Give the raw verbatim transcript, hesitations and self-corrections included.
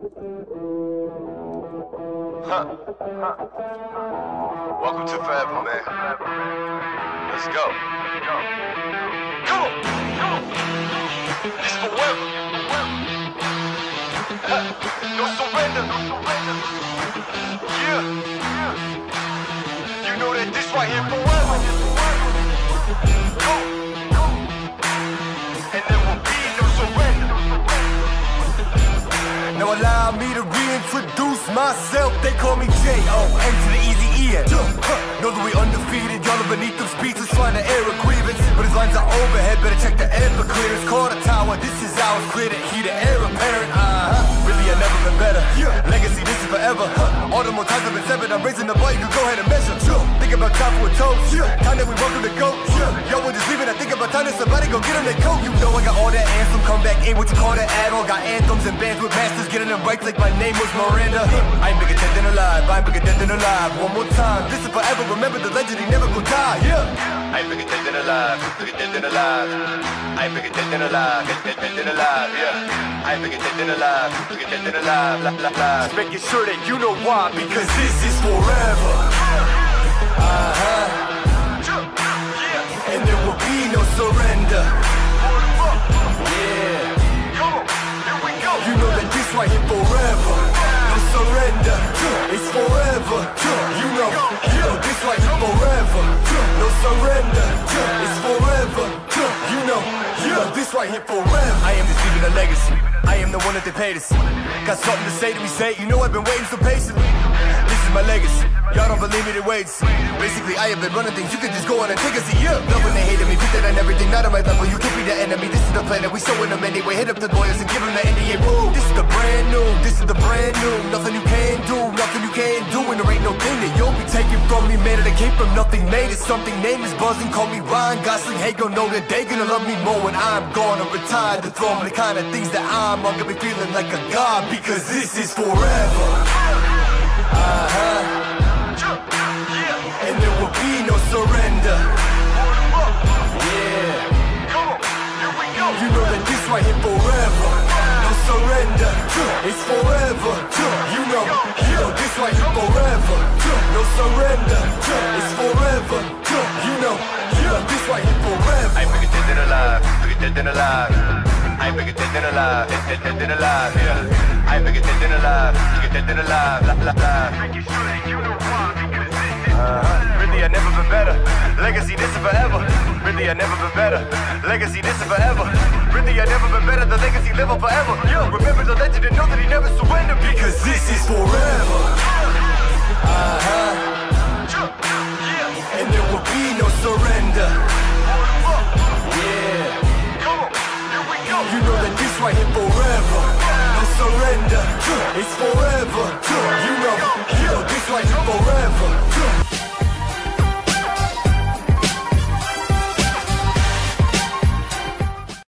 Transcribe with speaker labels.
Speaker 1: Huh. Welcome to forever, man. Let's go. Come on, come on. It's forever. Huh. No surrender, no surrender. Yeah, yeah. You know that this right here forever. Go, go. And there will be no surrender. Now allow me to reintroduce myself. They call me J O N to the easy E N. Know that we undefeated. Y'all are beneath them speeches trying to air a grievance, but his lines are overhead. Better check the air for clearance. Call the tower. This is ours. Clear the heat. The air apparent. Uh huh. Really, I've never been better. Legacy. This is forever. All the more times I've been severed. I'm raising the bar. You can go ahead and measure. Think about time for a toast. Time that we welcome to go. Yo, we're just leaving. I think about time that somebody go get on their coat. You know I got all that anthem. Come back in. What you call that add-on? Got anthems and bands with masters. Getting them right like my name was Miranda. I ain't bigger dead than alive. I ain't bigger dead than alive. One more time. This is forever. Remember the legend. He never gon' die. Yeah. I ain't bigger dead than alive. Bigger dead than alive. I ain't bigger dead than alive. Dead, dead, dead than alive. Yeah. I ain't bigger dead than alive. Bigger dead than alive. La, la, la. Just making sure that you know why. Because this is forever. Uh huh. And there will be no surrender. Yeah. You know that this right here forever. No surrender. It's forever. You know, you know this right here forever. No surrender. It's forever. You know, you know this right here forever. I am just leaving a legacy. I am the one that they paid to see. Got something to say to me, say it. You know I've been waiting so patiently. This is my legacy. Y'all don't believe me, then wait. Basically, I have been running things. You can just go on and take a seat. Yeah. Love when they hated me, put that on everything. Not on my level. You can't be the enemy. This is the plan that we showing them anyway. Hit up the lawyers and give them the N D A. Woo. This is the brand new. This is the brand new. Nothing you can do. Nothing you can do. And there ain't no thing that you'll be taking from me, man. That came from nothing. Made it something. Name is buzzing. Call me Ryan Gosling. Hey, gon' know that they gonna love me more when I'm gone or retired. The throne. The kind of things that I'm on. Gonna be feeling like a god. Because this is forever. Uh huh. And there will be no surrender. Yeah. You know that this right here forever. No surrender. It's forever. You know, you know this right here forever. No surrender. It's forever. You know, you know this right here forever. I ain't bigger dead than alive. Bigger dead than alive. I ain't bigger dead than alive. Dead, dead, dead than alive. Yeah. I ain't bigger dead than alive. Bigger dead than alive. La, la, la. Making sure that you know why. Uh-huh. Really, I never been better. Legacy, this is forever. Really, I never been better. Legacy, this is forever. Really, I never been better. The legacy live on forever. Yo, remember the legend and know that he never surrendered. Because this is forever. Uh-huh.